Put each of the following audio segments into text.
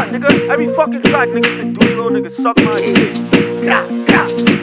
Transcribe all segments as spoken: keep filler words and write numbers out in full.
nigga. Every fucking track, nigga. The Dudeylo, nigga. Suck my dick. Gra, gra.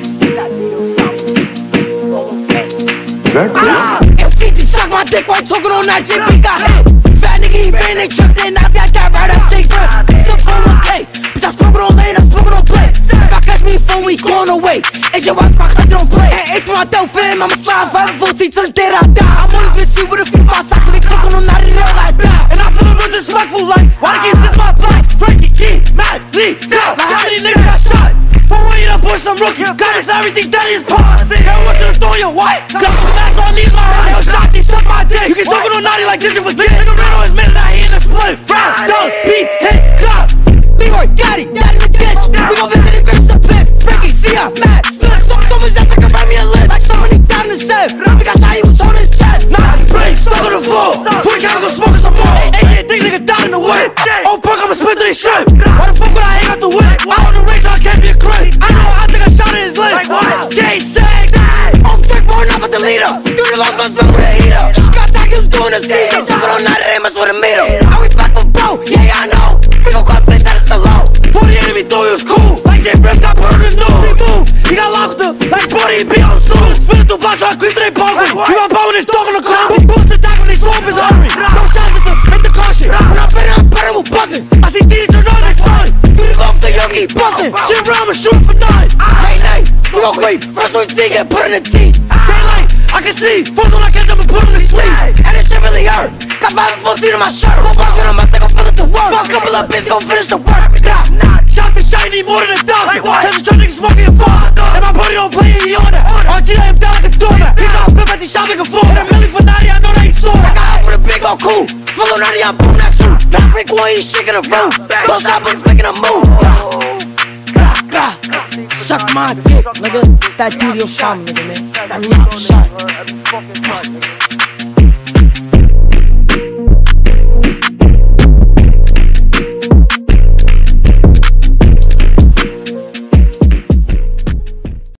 Is that Chris? If T G suck my dick while talking on that J P got hit. Fat nigga, he ran, they tripped, and I see I got right up J Trip. Still phone on K, bitch, I spoke it on lane, I'm spoken on play. If I catch me phone, we going away. A J watch my cousin don't play. And eight to my dope fam, I'ma slide five and fourteen till the day that I die. I'm only finna see with a few my socks, they talking on that and all like that. And I'm feeling real disrespectful, like, why they keep this my black? Frankie, Key, Matt, Lee, go. Like, how many niggas got shot? For one, you done push some rookie. Got us everything that is possible. Now what you throw your white? Got some mask on these, my heart. Yo, shot, they suck my dick. You can talk on naughty like did you forget? Nigga ran on his minute, I hit in the split. Round, down, beat, hit, clap. Leroy, got it, got in the ditch. We gon' visit and grab some piss. Frankie, see ya, Matt, split. So, so much that I can write me a list. Like somebody down in the set. We got shot, he was on his chest. Nah, break, stuck on the floor. Twenty chemicals, smoking some more. Hey, think nigga down in the whip. Oh, perk, I'ma split to they strip. Why the fuck would I hang out the whip? I on the range, I'll catch me a crib. I know, I think I shot in his leg. J six. Oh, frick, born up with the leader. Dudeylo's gonna spin with a heater. Got that, he was doing a scene. Talking all night, they mess with a meter. Are we back for bro? Yeah, I know. We gon' cut face that is so low. forty enemy thought it was cool. Like J Rip got put on the news. He moved, he got locked up. Like body, he be on soon. Spin it through blocks, I quit they punk. He run by with his dog on the club. He boosts the dock when they slow up his hungry. No shots at them, make the caution. When I'm better, I'm better with buzzing. I see D J turn on next time. Dudeylo off the young, he bustin'. Shit around and shoot for nine. Night, night, we gon' creep. First one see, get put in the teeth. Daylight, I can see. First one I catch, I'ma put him to sleep. And this shit really hurt. Got five and fourteen in my shirt. One box in my think I'm feeling the work. Fuck couple of bitches, gon' finish the work. Shot the shiny, need more than a thousand. Test the truck, niggas smoking a fog. And my buddy don't play, he on that. R G let him down like a doormat. He's off pimp at the shop like a fool. And a milli for ninety, I know that he saw. I got out with a big old cool. Full of ninety, I boom that shoe. That freak one, he's shaking a room. Both shot bullets making a move. Suck my dick, nigga. It's that Dudeylo Osama, nigga, man. I'm not shot.